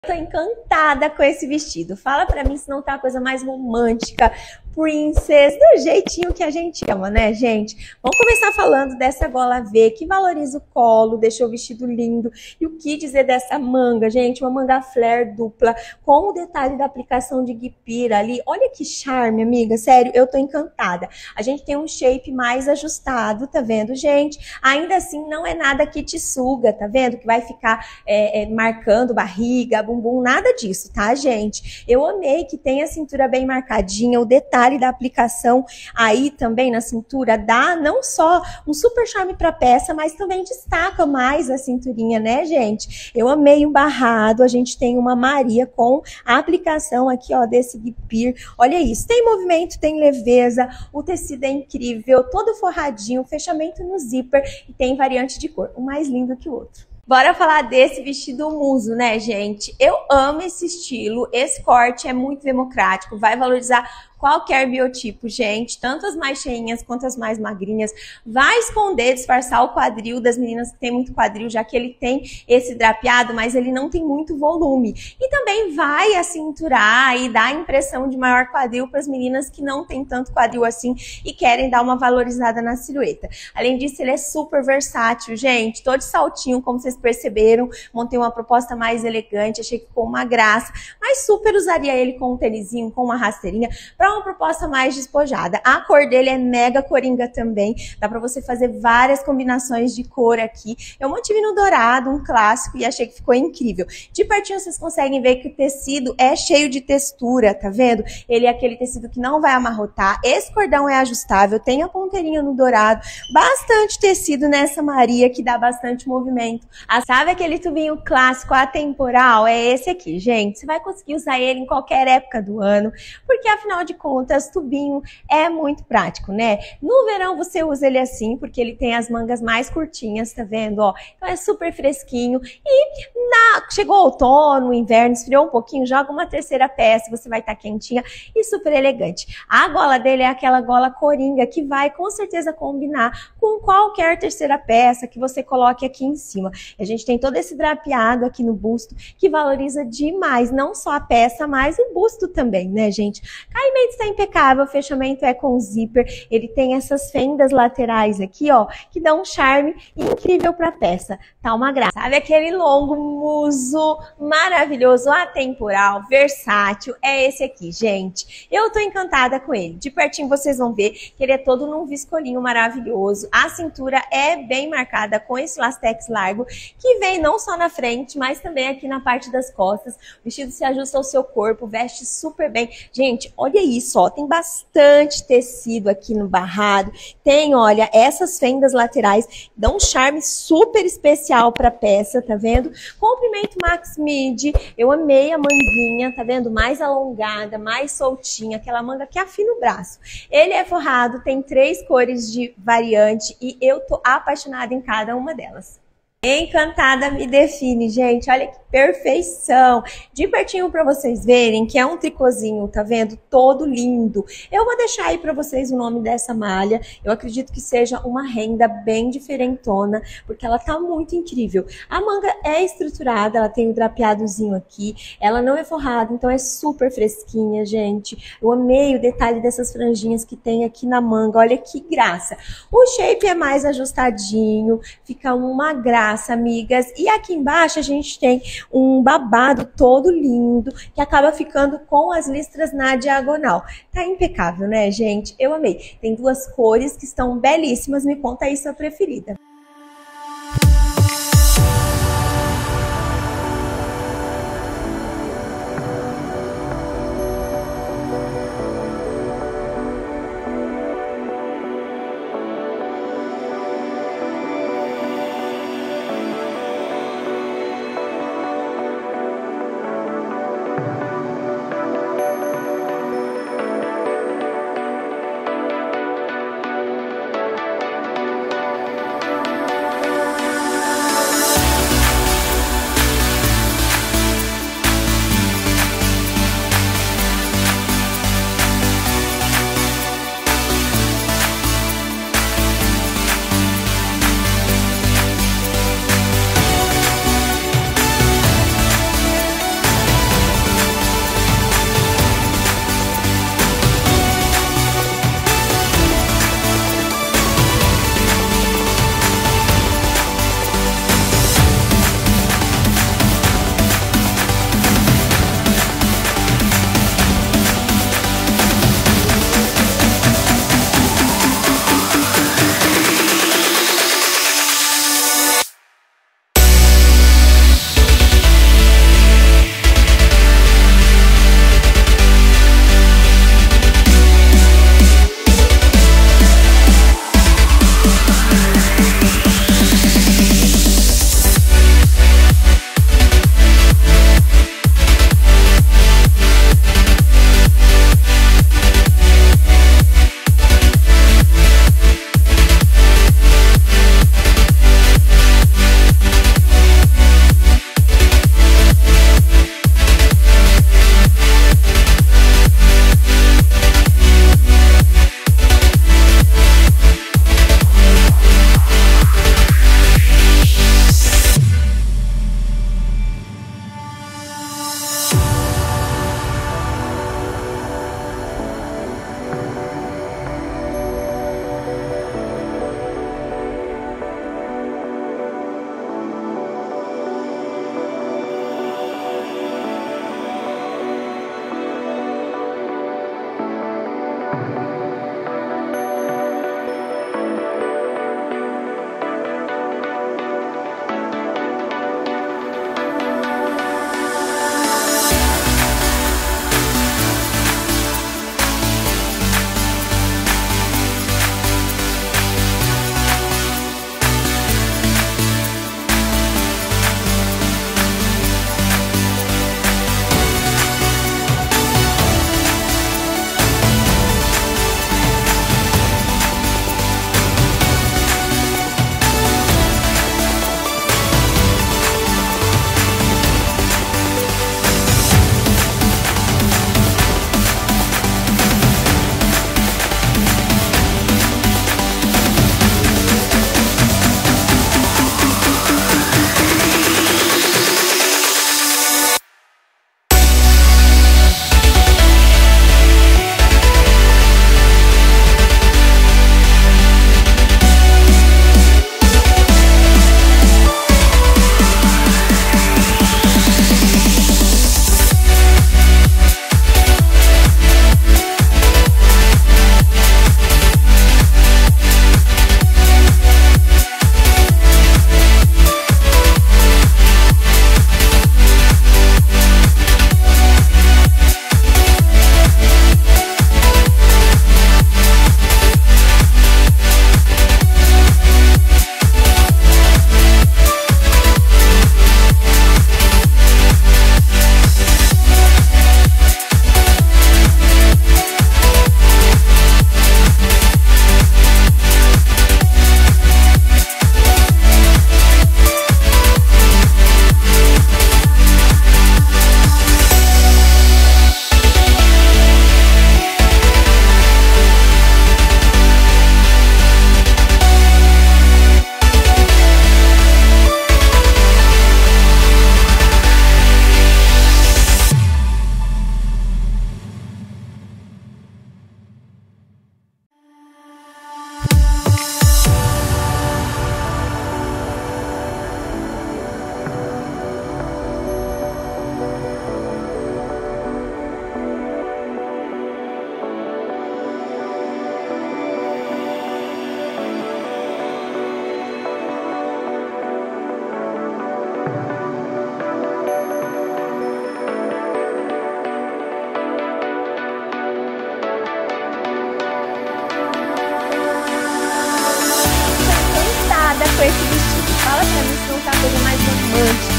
Tô encantada com esse vestido. Fala pra mim se não tá a coisa mais romântica, princess, do jeitinho que a gente ama, né, gente? Vamos começar falando dessa gola V, que valoriza o colo, deixou o vestido lindo. E o que dizer dessa manga, gente? Uma manga flare dupla, com o detalhe da aplicação de guipira ali. Olha que charme, amiga, sério, eu tô encantada. A gente tem um shape mais ajustado, tá vendo, gente? Ainda assim, não é nada que te suga, tá vendo? Que vai ficar marcando barriga, bumbum, nada disso, tá, gente? Eu amei que tem a cintura bem marcadinha, o detalhe da aplicação aí também na cintura dá não só um super charme pra peça, mas também destaca mais a cinturinha, né, gente? Eu amei o barrado, a gente tem uma Maria com a aplicação aqui, ó, desse guipir. Olha isso, tem movimento, tem leveza, o tecido é incrível, todo forradinho, fechamento no zíper e tem variante de cor, um mais lindo que o outro. Bora falar desse vestido muso, né, gente? Eu amo esse estilo, esse corte é muito democrático, vai valorizar qualquer biotipo, gente, tanto as mais cheinhas quanto as mais magrinhas. Vai esconder, disfarçar o quadril das meninas que tem muito quadril, já que ele tem esse drapeado, mas ele não tem muito volume. E também vai acinturar e dar a impressão de maior quadril para as meninas que não tem tanto quadril assim e querem dar uma valorizada na silhueta. Além disso, ele é super versátil, gente. Tô de saltinho, como vocês perceberam. Montei uma proposta mais elegante, achei que ficou uma graça. Mas super usaria ele com um tênisinho, com uma rasteirinha, para uma proposta mais despojada. A cor dele é mega coringa também, dá pra você fazer várias combinações de cor aqui. Eu mantive no dourado, um clássico, e achei que ficou incrível. De pertinho vocês conseguem ver que o tecido é cheio de textura, tá vendo? Ele é aquele tecido que não vai amarrotar, esse cordão é ajustável, tem a ponteirinha no dourado, bastante tecido nessa Maria que dá bastante movimento. Sabe aquele tubinho clássico atemporal? É esse aqui, gente. Você vai conseguir usar ele em qualquer época do ano, porque afinal de contas, tubinho é muito prático, né? No verão você usa ele assim, porque ele tem as mangas mais curtinhas, tá vendo? Ó, então é super fresquinho. E chegou o outono, inverno, esfriou um pouquinho, joga uma terceira peça, você vai estar quentinha e super elegante. A gola dele é aquela gola coringa que vai com certeza combinar com qualquer terceira peça que você coloque aqui em cima. A gente tem todo esse drapeado aqui no busto que valoriza demais, não só a peça, mas o busto também, né, gente? Caimento está impecável, o fechamento é com zíper, ele tem essas fendas laterais aqui, ó, que dão um charme incrível para a peça. Tá uma graça. Sabe aquele longo muso maravilhoso, atemporal, versátil? É esse aqui, gente. Eu tô encantada com ele. De pertinho vocês vão ver que ele é todo num viscolinho maravilhoso. A cintura é bem marcada com esse lastex largo, que vem não só na frente, mas também aqui na parte das costas. O vestido se ajusta ao seu corpo, veste super bem. Gente, olha isso, ó, tem bastante tecido aqui no barrado, tem, olha, essas fendas laterais, dão um charme super especial pra peça, tá vendo? Comprimento Max Midi, eu amei a manguinha, tá vendo? Mais alongada, mais soltinha, aquela manga que afina o braço. Ele é forrado, tem 3 cores de variante e eu tô apaixonada em cada uma delas. Encantada me define, gente, olha que perfeição. De pertinho para vocês verem que é um tricôzinho, tá vendo? Todo lindo. Eu vou deixar aí para vocês o nome dessa malha. Eu acredito que seja uma renda bem diferentona, porque ela tá muito incrível. A manga é estruturada, ela tem um drapeadozinho aqui, ela não é forrada, então é super fresquinha, gente. Eu amei o detalhe dessas franjinhas que tem aqui na manga, olha que graça. O shape é mais ajustadinho, fica uma graça, amigas. E aqui embaixo a gente tem um babado todo lindo que acaba ficando com as listras na diagonal. Tá impecável, né, gente? Eu amei. Tem 2 cores que estão belíssimas. Me conta aí sua preferida.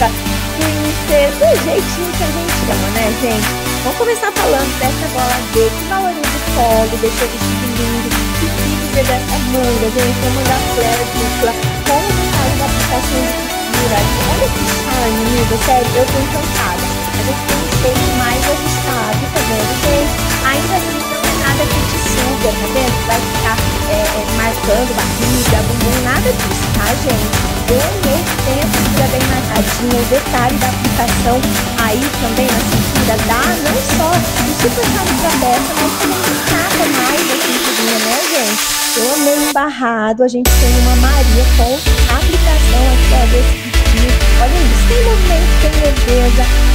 mágica, princesa, do jeitinho que a gente ama, né, gente? Vamos começar falando dessa gola V, que valoriza o colo, deixa o vestido lindo, que dizer dessa manga, gente, uma manga flare dupla, com o detalhe da aplicação de costura. Olha que charme, amiga, sério, eu tô encantada. A gente tem um shape mais ajustado, tá vendo, gente? Ainda assim, não é nada que te suga, tá vendo? Vai ficar marcando barriga, bumbum, nada disso, tá, gente? Eu amei que tem a cintura bem marcadinha, o detalhe da aplicação aí também na cintura dá não só o super charme pra peça, mas também encata mais a cinturinha, né, gente? Eu amei o barrado, a gente tem uma Maria com a aplicação aqui, ó, desse vestido. Olha isso, tem movimento, tem leveza,